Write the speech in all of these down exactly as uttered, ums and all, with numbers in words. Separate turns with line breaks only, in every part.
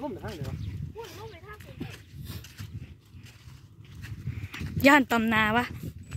ล่มไปทางไหนวะ
ย่านตำนาวะ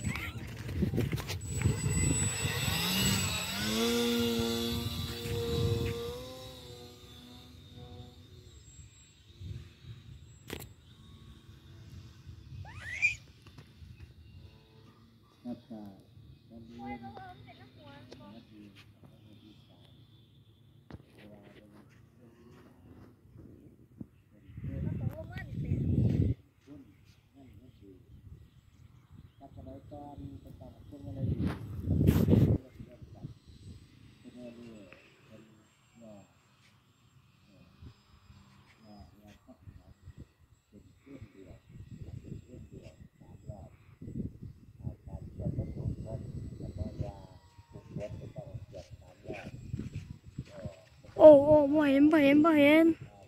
โอ้โอ้บ่เห็นบ่เห็นบ่เห็น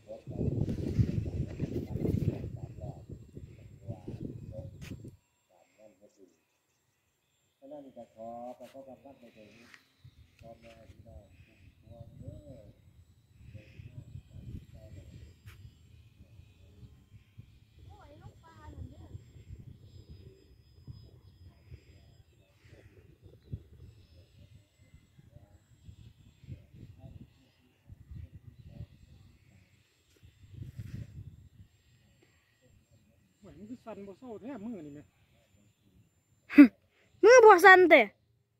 มันคือสั่นบ่เศร้าแท้มือนี่ไหม
มือบ่สั่นเต้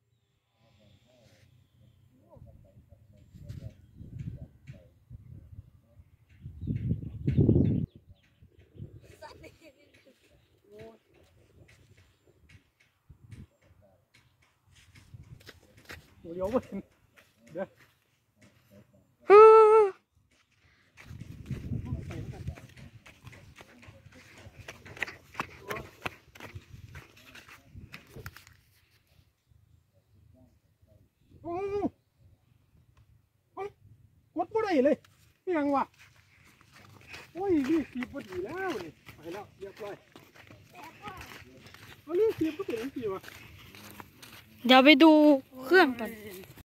เดี๋ยวบ่เห็นเดี๋ยวกดบ่ได้เลยยังวะโอ้ยนี่ขีบพอดีแล้วนี่ไปแล้วเรียบร้อยเอาเรื่องขีบก็เป็นขีบวะ
เดี๋ยวไปดูเครื่องก่อน